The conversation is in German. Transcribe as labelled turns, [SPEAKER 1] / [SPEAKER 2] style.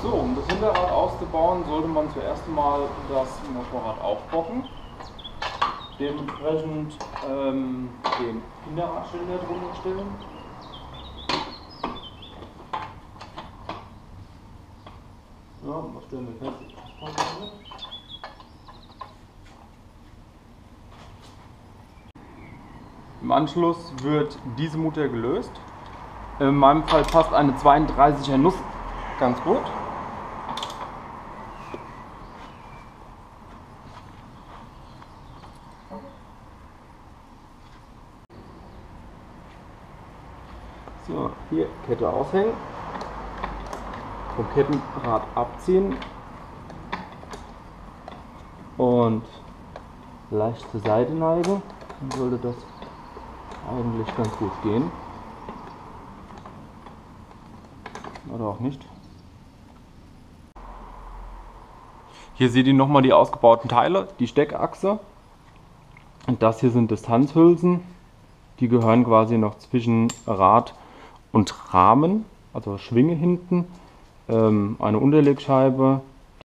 [SPEAKER 1] So, um das Hinterrad auszubauen, sollte man zuerst mal das Motorrad aufbocken. Dementsprechend den Hinterradständer drunter stellen. Ja, was stellen wir fest? Im Anschluss wird diese Mutter gelöst. In meinem Fall passt eine 32er Nuss ganz gut. So, hier Kette aushängen, vom Kettenrad abziehen und leicht zur Seite neigen. Dann sollte das eigentlich ganz gut gehen. Oder auch nicht. Hier seht ihr nochmal die ausgebauten Teile, die Steckachse. Und das hier sind Distanzhülsen. Die gehören quasi noch zwischen Rad und Rahmen, also Schwinge hinten, eine Unterlegscheibe,